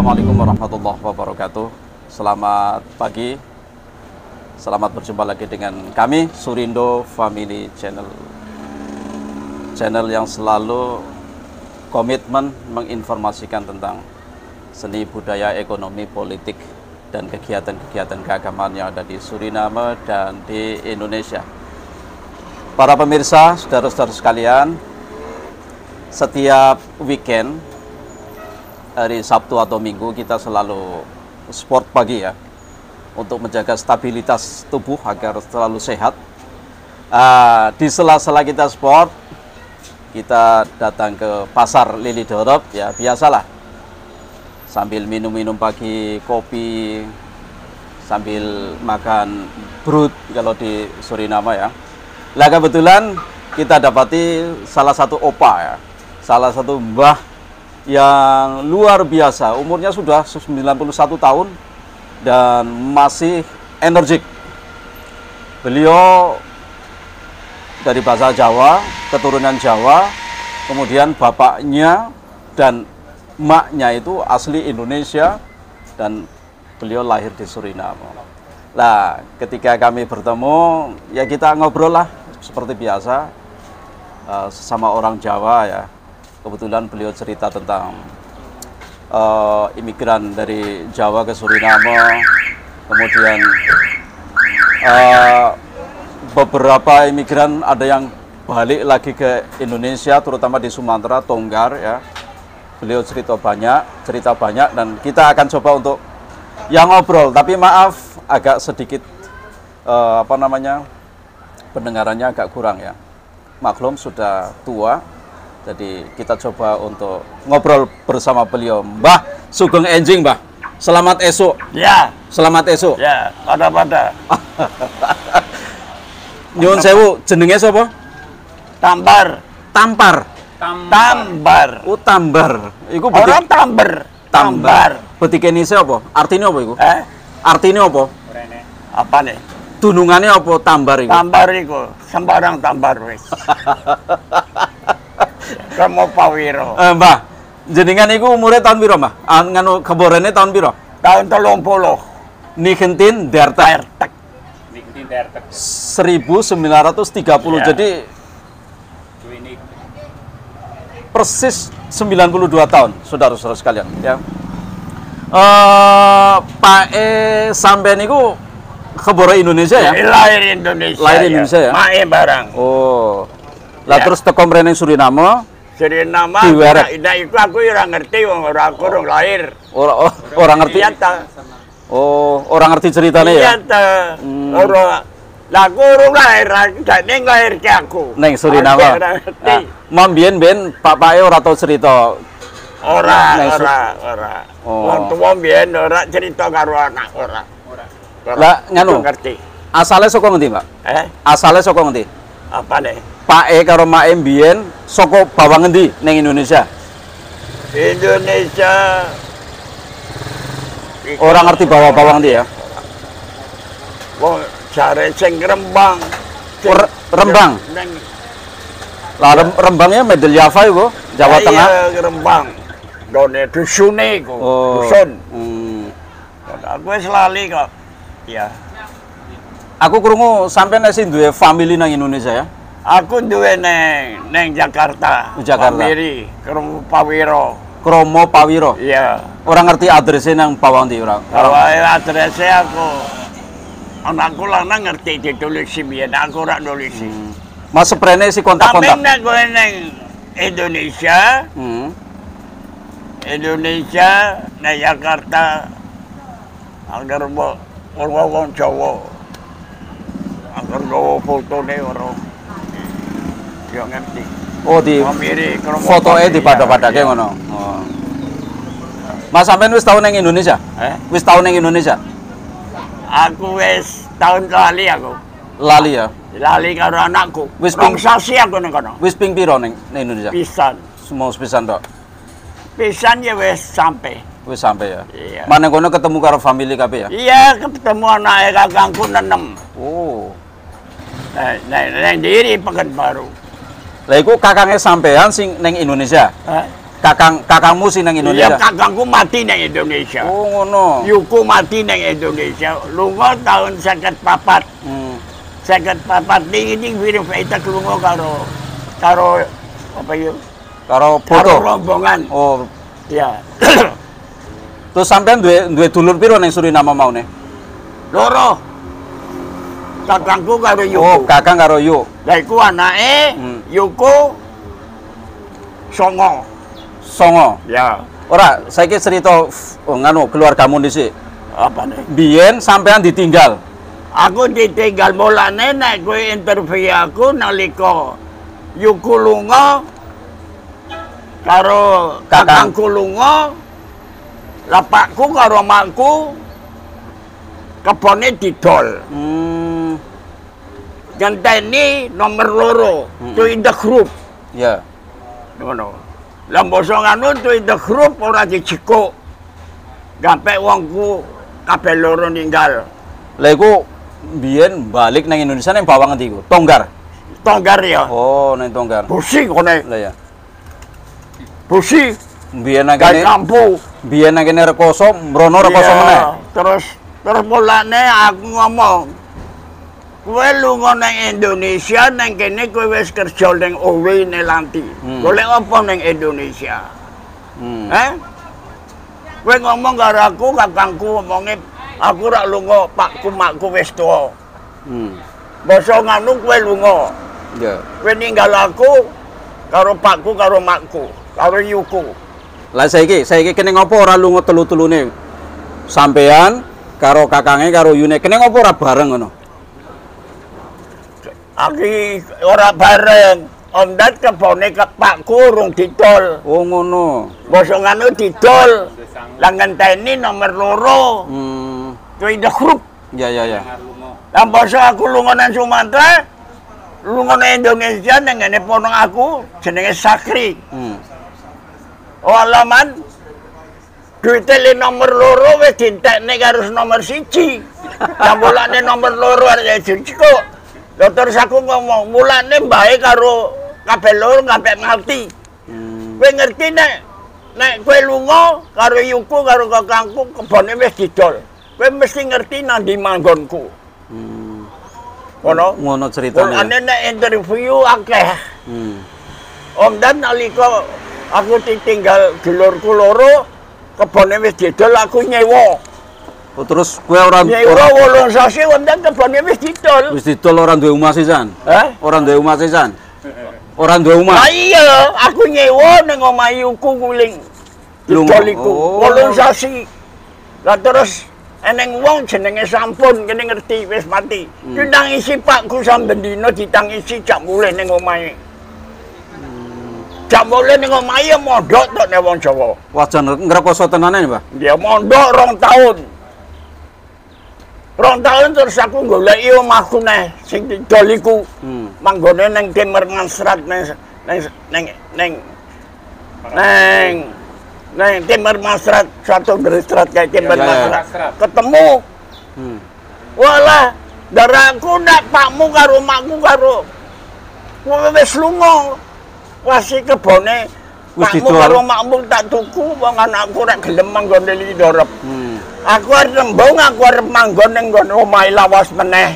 Assalamualaikum warahmatullahi wabarakatuh. Selamat pagi. Selamat berjumpa lagi dengan kami Surindo Family Channel. Channel yang selalu komitmen menginformasikan tentang seni, budaya, ekonomi, politik, dan kegiatan-kegiatan keagamaan yang ada di Suriname dan di Indonesia. Para pemirsa, saudara-saudara sekalian, setiap weekend, hari Sabtu atau Minggu, kita selalu sport pagi ya, untuk menjaga stabilitas tubuh agar selalu sehat. Di sela-sela kita sport, kita datang ke pasar Lili Dorop ya, biasalah, sambil minum-minum pagi, kopi, sambil makan brut kalau di Suriname ya. Lah kebetulan kita dapati salah satu opa ya, salah satu mbah yang luar biasa, umurnya sudah 91 tahun dan masih energik. Beliau dari bahasa Jawa, keturunan Jawa, kemudian bapaknya dan emaknya itu asli Indonesia dan beliau lahir di Suriname. Nah, ketika kami bertemu, ya kita ngobrol lah seperti biasa, sesama orang Jawa ya. Kebetulan beliau cerita tentang imigran dari Jawa ke Suriname, kemudian beberapa imigran ada yang balik lagi ke Indonesia, terutama di Sumatera, Tonggar ya. Beliau cerita banyak dan kita akan coba untuk yang ngobrol. Tapi maaf agak sedikit pendengarannya agak kurang ya. Maklum sudah tua. Jadi kita coba untuk ngobrol bersama beliau. Mbah Sugeng Enjing, Mbah. Selamat esok. Ya. Selamat esok. Ya, pada. Nyuwun sewu, jenenge sapa? Tambar. Tampar. Tambar. Oh, tambar. Iku Orang tambar. Tambar. Betike nise apa? Artine apa iku? Artine apa? Apa nih? Dunungane apa tambar iku? Tambar iku sembarang tambar wis. Kamu Pawiro. Mbah, jenengan iku umure tahun piro, Mbah? Nganu keborene tahun piro? Tahun 30. Nikentin Dertek. Nikentin Dertek. 1930. Ya. Jadi persis 92 tahun, saudara-saudara sekalian ya. Pak sampean niku kebore Indonesia ya? Lahir Indonesia. Lahir Indonesia ya? Mae barang. Oh. Lah Ya. terus teko mrene Suriname. Suriname. Diwerek. Nah, iku aku ora ngerti wong aku urung lahir. Orang ngerti. Iya ta. Oh, orang ngerti ceritanya Iya ya? ta. Ora. Lah aku urung lahir, ning lahir ke aku. Neng Suriname. Mam biyen bapake ora tau cerita. Ora. Oh. Wong tuwa biyen ora cerita karo anak ora. Lah nganu. Ngerti. Asale saka ngendi, Mbak? Asale saka ngendi? Apa nih? Pake karo make mbiyen saka bawah ngendi ning Indonesia? Indonesia. Orang ngerti bawah-bawah ngendi ya? Wong jare sing Rembang. Rembang. Lah Rembangnya Medel Java iku, Jawa Tengah. Iya, Rembang. Done dusune iku. Dusun. Aku wis lali kok. Iya. Aku krungu sampean isih duwe family nang Indonesia ya? Aku duwe neng Jakarta. Jakarta. Pamiri, Kromo Pawiro. Kromo Pawiro. Iya. Orang ngerti adresnya nang bawah ndi ora? Kalau adresnya aku anakku lanang ngerti ditulisi biyen, aku ora nulisi. Mas seprene si kontak-kontak. Tapi nek kowe neng Indonesia, neng Jakarta, agar wong Jawa, agar gawa fotone ora. Yo ngerti. Oh, di fotoe di pada-padake ngono. Oh. Mas sampean wis tau ning Indonesia? Wis tau ning Indonesia? Aku wis tahun lali aku. Lali ya. Lali karo anakku. Wis Rong sasi aku nang kono. Wis ping piro ning Indonesia? Pisan. Semua pisan tok. Pisan ya wis sampai. Wis sampai ya. Iya. Mana kono ketemu karo family kabeh ya? Iya, ketemu anake kakangku 6. Oh. Neng diri Pekanbaru. Lah iku kakangnya sampean sing ning Indonesia. kakangmu sih nang Iya, Indonesia. kakangku mati nang Indonesia. Oh ngono. Yuku mati nang Indonesia. Lunga tahun 54. 54 ini wirih faita lunga karo apa yuk? Karo Karo foto. rombongan. Oh, Ya. terus sampean duwe dulur piro ning Suriname mau nih? Loro. Kakangku karo Yuku. Oh, kakang karo Yu. Lah iku anake Yuku Songo. Songo. Ya. Ora, saiki cerita nganu keluargamu dhisik. Apa nih? Biyen sampean ditinggal. Aku ditinggal mulane nek kowe interview aku nalika Yuku lunga karo kakangku lunga, lapakku karo makku kebone didol. Ngenteni nomor loro, to in the group. Ya. Ngono. Lah basa nganu to in the group ora dicekuk. Gampek wongku kabeh loro ninggal. Lah iku biyen balik nang Indonesia nang bawang ngendi iku? Tonggar. Tonggar ya. Oh, nang Tonggar. Busi kene. Lah ya. Busi Biyen nang gawe kene, lampu. biyen nang kene rekoso, mrono rekoso Iya, meneh. Terus mulane aku ngomong, kowe lunga nang Indonesia nang kene kowe wis kerja ning Owe Nelanti. Golek apa ning Indonesia? Kowe ngomong karo aku, kakangku ngomonge aku rak lunga, pakku makku wis tuwa. Basa nganu kowe lunga. Ya. Kowe ninggal aku karo pakku karo makku, karo Yuku. Lah saiki kene ngopo ora lunga telu-telune? Sampean karo kakange karo Yune kene ngopo ora bareng ngono? Aki ora bareng. Om Dat kebone ke pakku urung didol. Oh ngono. Basa nganu didol. Lah ngenteni nomor loro. Kuwi the group. Ya. Lah basa aku lunga nang Sumatera, lunga nang Indonesia nang ngene pono aku jenenge Sakri. Oh alaman. Duit tele nomor loro wis dientekne karo nomor 1. Lah mulane nomor loro arek kok. Lha terus aku ngomong, mulane mbae karo kabeh loro kabeh ngerti. Kowe ngerti nek kowe lunga karo Yuku karo kakangku kebone wis didol. Kowe mesti ngerti nang ndi manggonku. Ngono ceritane. Mulane nek interview akeh. Om Dan nalika aku ditinggal dulurku loro, kebone wis didol aku nyewa. Oh, terus kowe ora Nyewa 8 sasi Om Dan kebone wis didol. wis didol ora duwe omah sisan? Ora duwe omah sisan? Ora duwe omah. Lah iya, aku nyewa ning omah Yuku kuling. Didol iku 8 sasi. Lah terus eneng wong jenenge sampun kene ngerti wis mati. Ditangisi pakku samben dina ditangisi jak mulih ning omahe. Jak mulih ning omahe mondok tok nek wong Jawa. Wah, jan ngrekoso tenane, Pak. Dia mondok 2 tahun. 2 tahun terus aku goleki omahku neh sing didol iku. Manggone ning Timur Masrat neng Timur Masrat, satu Berisrat kayak Timur Masrat. Ketemu. Walah, daraku ndak pakmu karo makku karo wis lunga. Wasi kebone pakmu karo makmu tak tuku wong anakku rek gelem manggon li ndorep. Aku arep rembung, aku arep manggon ning nggon omahe lawas meneh.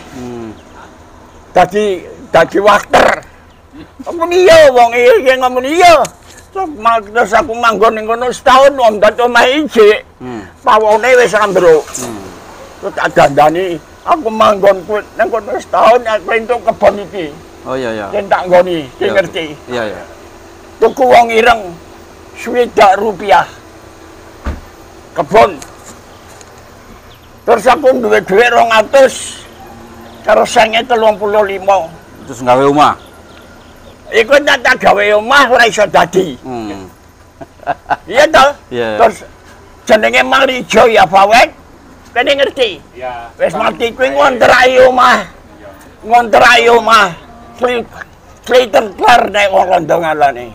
Dadi wakter. Ampun iya wong iki ngomong iya. Terus aku manggon ning kono setahun Om Dat omahe ijik. Pawone wis ambruk. Terus tak dandani aku manggon nang kono setahun aku entuk kebon iki. Oh iya. Yen tak nggoni, ki ngerti. Iya. Tuku wong ireng Rp20. Kebon. Terus aku duwe dhuwit 200 karo senge 35. Terus gawe omah. Iku tak gawe omah ora iso dadi. Iya toh? Terus jenenge Marijo ya Fawet. Kene ngerti? Iya. Wis mati kuwi ngontrak omah. Ngontrak omah. Sliter klar nek wong Londo ngalane.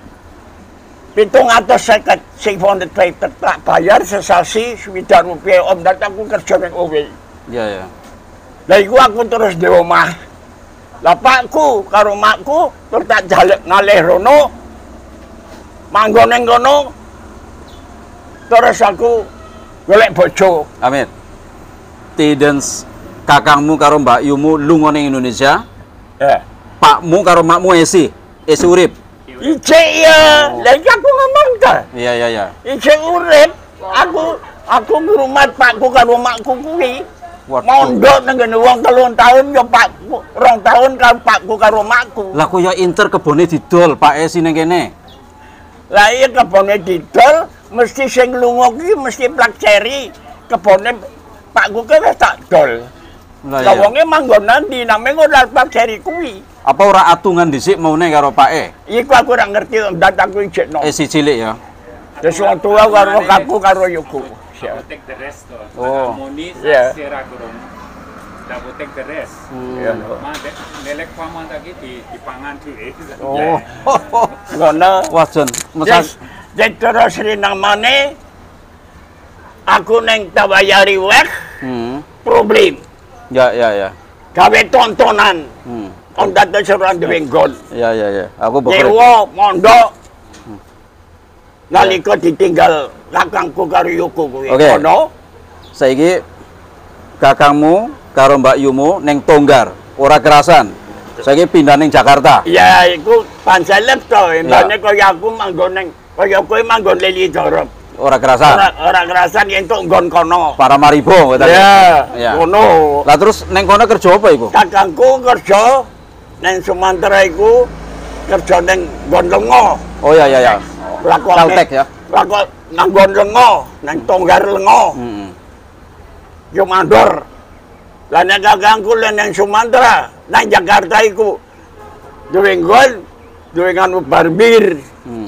750 sing fondet tak bayar sesasi Rp20 Om Dat aku kerja ning Owe. Iya. Lah iku aku terus di omah. Lah pakku karo makku terus tak jaluk ngalih rono. manggon ning kono terus aku golek bojo. Amin. Tiden kakangmu karo Mbak Yumu lunga ning Indonesia. Pakmu karo makmu esi urip. Ijek ya. Lah iki aku ngomong ta. Iya. Ijek urip. Aku ngrumat pakku karo makku kuwi. Mondok nang ngene wong 3 tahun ya pakku, 2 tahun karo pakku karo makku. Lah kok ya inter kebone didol Pak Esi ning kene. Lah iya kebone didol, mesti sing lunga kuwi mesti plak-ceri. Kebone pakku ki wis tak dol. Lah wonge manggonan di name ora plak-ceri kuwi. Apa ora atungan dhisik maune karo Pak E? Iku aku ora ngerti ndak aku ijekno. Esi cilik ya. Terus wong tua karo aku karo yuku. Take the rest to. Oh. Moni Yeah. sira kurung. Dapat take the rest. Iya. Nelek paman lagi dipangan dhewe. Oh. Ngono. Wah, Jon. Yes. Dek terus rinang maneh aku neng tawayari wek problem. Ya. Gawe tontonan. Hmm. Ondat seorang duwe nggon. Ya. Aku bekerja. Dewa mondok. Nalika ditinggal kakangku karo yuku kuwi. Oke. Ono. Saiki kakangmu karo Mbak Yumu neng Tonggar, ora kerasan. Saiki pindah ning Jakarta. Ya iku panselep to, mbane kaya aku manggon ning kaya kowe manggon Lili Dorop. Ora kerasan. Ora kerasan yen entuk nggon kono. Para Maribo katanya. Ya, ngono. Lah terus neng kono kerja apa iku? Kakangku kerja neng Sumatera iku kerja neng nggon lengo. Oh ya. Caltek ya. Lakon nggon lengo, neng Tonggar lengo. Yo mandor. Lah nek kakangku neng Sumatera, nang Jakarta iku duwe nggon, duwe nganu barbir.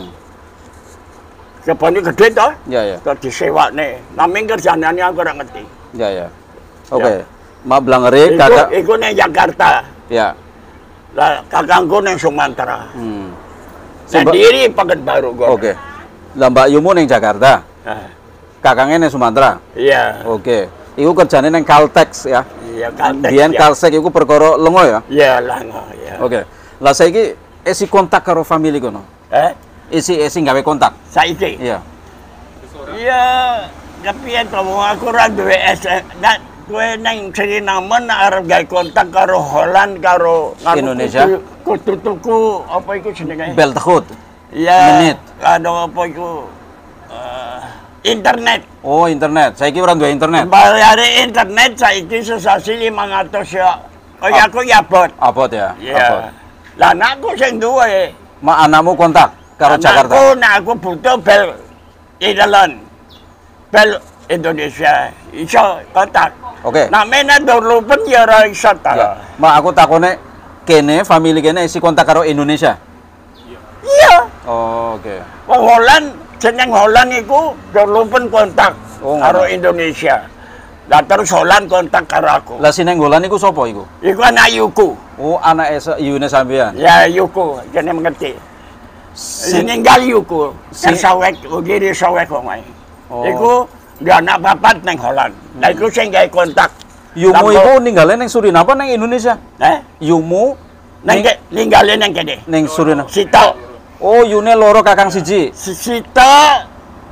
Kebone gede to? Ya. Kok disewakne. Naming kerjane aku ora ngerti. Ya. Oke. Mak blangere kakak. Iku nang Jakarta. Ya. Lah kakangku nang Sumatera. Sendiri Pekanbaru kok. Oke. Lah Mbak Yumu ning Jakarta. Kakangnya ning Sumatera. Iya. Oke. Iku kerjane ning Caltex ya. Iya, Caltex. Biyen Caltex iku perkara lengo ya. Iya, lengo ya. Oke. Lah saiki isi kontak karo family kono. Isi gawe kontak. Saiki. Iya. Iya, kepiye to wong aku ora duwe kowe nang Suriname arep gawe kontak karo Holland karo Indonesia. Kudu tuku apa iku jenenge? Belthoud. Iya. Menit. Ada apa iku? Internet. Oh, internet. Saiki ora duwe internet. Bayare internet saiki sesasi 500 ya. Kaya aku ya bot. Abot ya. Abot. Iya. Lah anakku sing duwe. Mak anakmu kontak karo Jakarta. Aku butuh bel Ireland. Bel Indonesia. Iso kontak. Oke. Nah, mena dulu pun ya ora iso ta. Ya. Mak aku takone kene family kene isi kontak karo Indonesia. Iya. Oh, oke. Wong Holland, jeneng Holland iku dulu pun kontak karo ngono. Indonesia. Lah terus Holland kontak karo aku. Lah sinenggolan iku sapa iku? Iku anak Yuku. Oh, anak Yune sampean. Ya Yuku, jeneng mengerti. Sininggal Yuku. Sawek, ugiri sawek omae. Oh. Iku dia anak papat neng Holland. Lah iku sing gawe kontak. Yumu iku ninggale ning Suriname apa ning Indonesia? Yumu Ninggale neng kene. ning Suriname. Sita. Oh, Yune loro kakang siji. Sita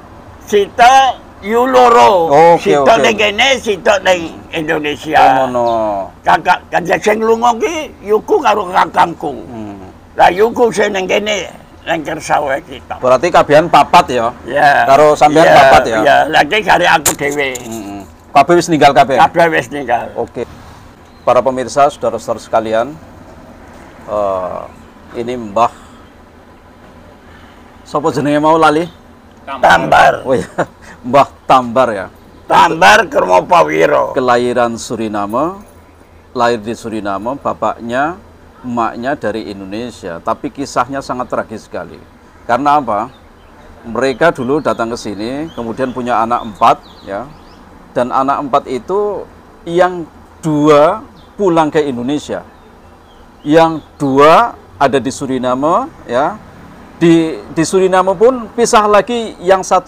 yu loro. Oke, Sita oke. neng kene, sita neng Oh, Indonesia. ngono. Kakak sing lunga ki Yuku karo kakangku. Lah Yuku sing neng kene neng kersawe kita. Berarti kabehan papat ya. Ya. Karo sampean papat ya. Ya, lagi kare aku dhewe. Kabeh wis ninggal kabeh. Kabeh wis ninggal. Oke. Para pemirsa, saudara-saudara sekalian, ini Mbah sapa jenenge mau lali? Tambar. Oh ya, Mbah Tambar ya. Tambar Kermopawiro. Kelahiran Suriname, lahir di Suriname, bapaknya, emaknya dari Indonesia. Tapi kisahnya sangat tragis sekali. Karena apa? Mereka dulu datang ke sini, kemudian punya anak 4, ya. Dan anak 4 itu yang 2 pulang ke Indonesia, yang 2 ada di Suriname, ya. Di Suriname pun pisah lagi, yang 1,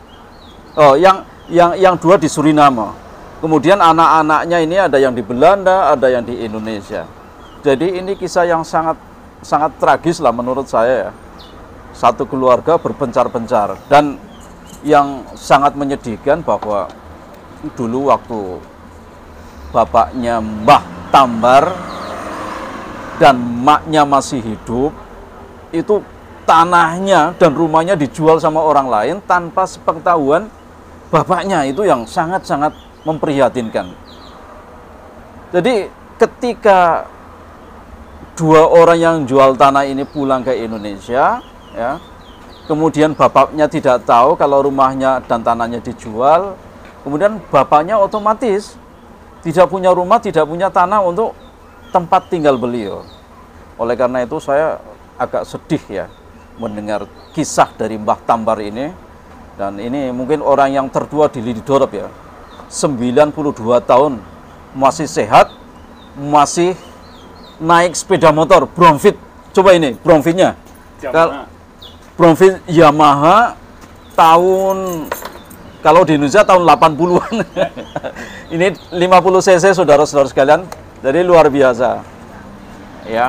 yang 2 di Suriname. Kemudian anak-anaknya ini ada yang di Belanda, ada yang di Indonesia. Jadi ini kisah yang sangat tragis lah menurut saya ya. satu keluarga berpencar-pencar. Dan yang sangat menyedihkan bahwa dulu waktu bapaknya Mbah Tambar dan maknya masih hidup, itu tanahnya dan rumahnya dijual sama orang lain tanpa sepengetahuan bapaknya. Itu yang sangat-sangat memprihatinkan. Jadi ketika dua orang yang jual tanah ini pulang ke Indonesia, ya, kemudian bapaknya tidak tahu kalau rumahnya dan tanahnya dijual, kemudian bapaknya otomatis tidak punya rumah, tidak punya tanah untuk tempat tinggal beliau. Oleh karena itu saya agak sedih ya mendengar kisah dari Mbah Tambar ini. Dan ini mungkin orang yang tertua di Lidorop ya, 92 tahun, masih sehat, masih naik sepeda motor Bromfit. Coba ini Bromfitnya, Bromfit Yamaha tahun, kalau di Indonesia tahun 80-an. Ini 50 cc saudara-saudara sekalian, jadi luar biasa ya.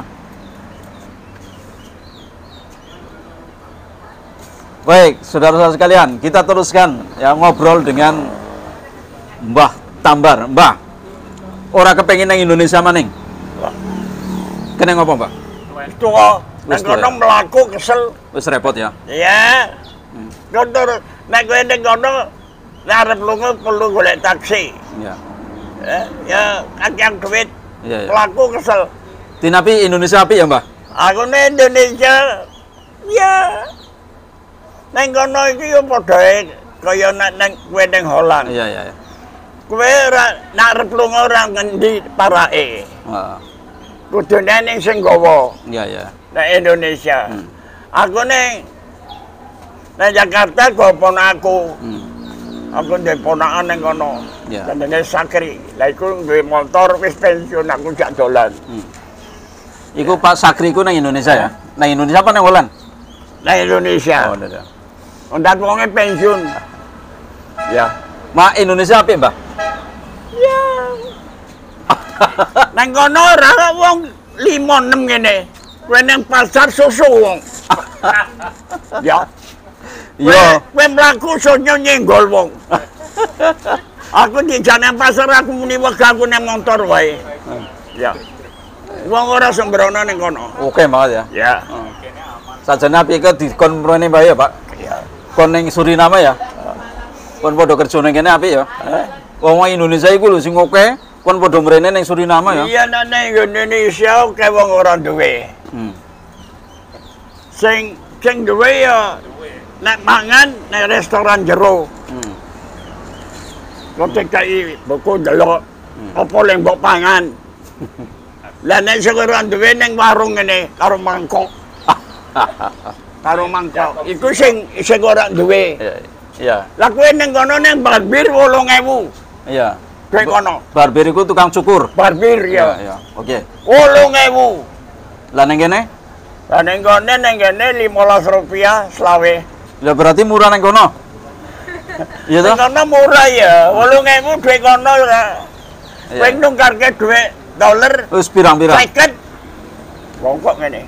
Baik, saudara-saudara sekalian, kita teruskan ya ngobrol dengan Mbah Tambar. Mbah, ora kepengin nang Indonesia maning? Kena ngopo, Mbak? Itu kok, nang kono mlaku kesel. Wis repot ya? Iya. Kotor, nek kowe ning kono arep lunga perlu golek taksi. Iya. Ya, akeh duit. Iya, iya. Mlaku kesel. Tinapi Indonesia api ya, Mbah? Aku ning Indonesia, ya. Neng kono iki yo padha kaya nek kowe ning Holland. Iya, iya, iya. Kowe ora nek arep lunga ora ngendi parake. Heeh. Kudune ning sing gawa. Iya, iya. Nek Indonesia. Aku ning Jakarta go ponakku. Aku ndek ponakan ning kono. Iya. Jenenge Sakri. Lah iku duwe motor wis pensiun aku jak dolan. Iku Pak Sakri ku nang Indonesia ya? Nang Indonesia apa nang Holland? Nang Indonesia. Oh, iya. Undak wonge pensiun. Ya. Mak Indonesia apa, Mbah? Ya. Nang kono ora wong 5-6 ngene. Kowe nang pasar susu wong. Ya. Yo. Kowe mlaku sonyo nyenggol wong. Aku di jane pasar aku muni wegah aku nang motor wae. Ya. Wong ora sembrono ning kono. Oke banget ya. Ya. Sajane api ke dikon mrene Mbah ya, Pak? Ya. Kon ning Suriname ya? Kon padha kerja ning kene apik ya? Wong Indonesia iku lho sing oke, kon padha mrene ning Suriname ya? Iya nang Indonesia oke wong ora duwe. Sing duwe ya nek mangan nek restoran jero. Ketika buku delok apa yang mbok pangan. Lah nek sing ora duwe ning warung ngene karo mangkok. Karo mangkok. Iku sing ora duwe. Iya. Lah kowe ning kono ning barbir 8.000. Iya. Kowe kono. Barbir iku tukang cukur. Barbir ya. Iya, oke. 8.000. Lah ning kene? Lah ning kene 15 rupiah selawe. Lah berarti murah ning kono. Iya toh? Ning kono murah ya. 8.000 dhuwit kono ora. Kowe nungkarke dhuwit dolar Wis pirang-pirang? 50. Wong kok ngene.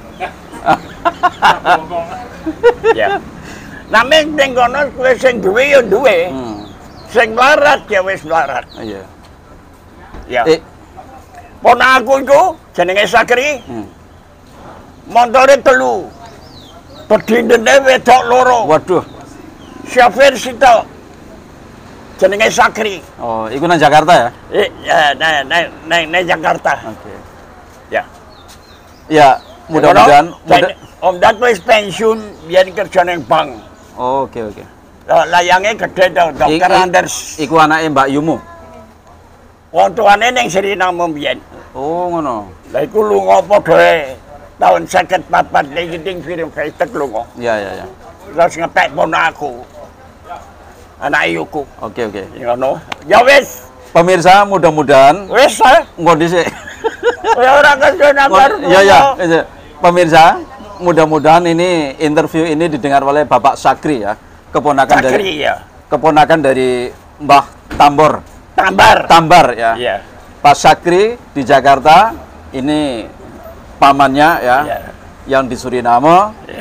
Ya. Name ning kono kowe sing duwe ya duwe. Sing mlarat ya wis mlarat. Iya. Ya. Ponakku iku jenenge Sakri. Montore 3. Bedindene wedok 2. Waduh. Syafir sitok. Jenenge Sakri. Oh, iku nang Jakarta ya? Nang Jakarta. Oke. Ya. Ya, mudah-mudahan Om Dat wis pensiun biyen kerja ning bank. Oh, oke. Layange gede to, Dokter Anders. Iku anake Mbak Yumu. Wong tuane ning Suriname biyen. Oh, ngono. Lah iku lunga padha tahun 54 ning Geding Film Festival lunga. Iya. Terus ngepek ponakku. Anak ayuku. Oke. Ngono. Ya wis. Pemirsa, mudah-mudahan Wis engko dhisik. ya ora kesana baru. Ya. Pemirsa, mudah-mudahan ini interview ini didengar oleh Bapak Sakri ya, keponakan Sakri, ya. Keponakan dari Mbah Tambar ya. Iya. Pak Sakri di Jakarta, ini pamannya ya, yang di Suriname,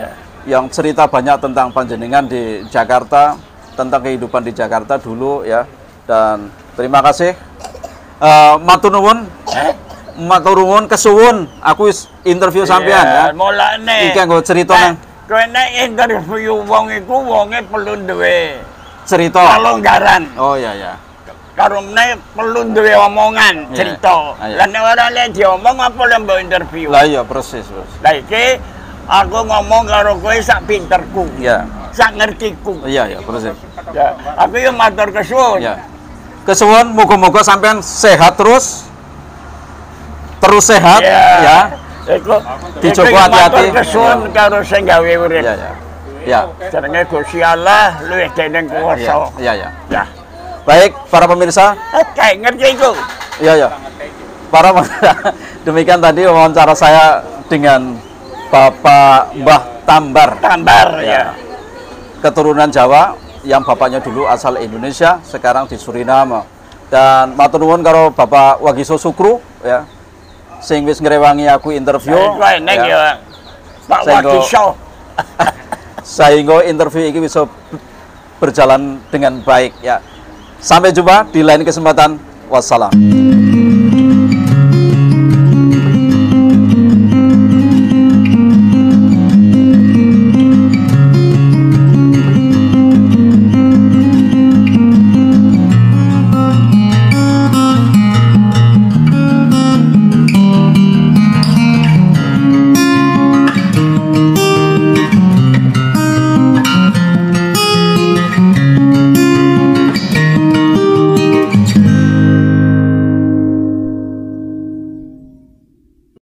yang cerita banyak tentang panjenengan di Jakarta, tentang kehidupan di Jakarta dulu ya. Dan terima kasih. Matur nuwun. Matur nuwun kesuwun aku interview sampean ya. Mulane. Iki nggo cerita nang kowe nek interview wong iku wonge perlu duwe cerita. Kalonggaran. Oh iya ya. Karena perlu duwe omongan, cerita. Lah nek ora lek diomong apa lek mbok interview. Lah iya persis. Lah iki aku ngomong karo kowe sak pinterku. Iya. Sak ngertiku. Iya persis. Ya, aku yo matur kesuwun. Ya. Kesuwun muga-muga sampean sehat terus sehat ya. Iku dicoba hati-hati. Matur kesuwun karo sing gawe urip. Iya ya. Ya. Jenenge Gusti Allah luwih dening kuwasa. Iya. Ya. Baik, para pemirsa. Kayak ngerti iku. Iya. Para pemirsa, demikian tadi wawancara saya dengan Bapak Mbah Tambar. Ya. Keturunan Jawa yang bapaknya dulu asal Indonesia, sekarang di Suriname. Dan matur nuwun karo Bapak Wagiso Sukru ya. Sing wis ngrewangi aku interview. Ya. Pak Wagiso. Sehingga interview ini bisa berjalan dengan baik ya. Sampai jumpa di lain kesempatan. Wassalam.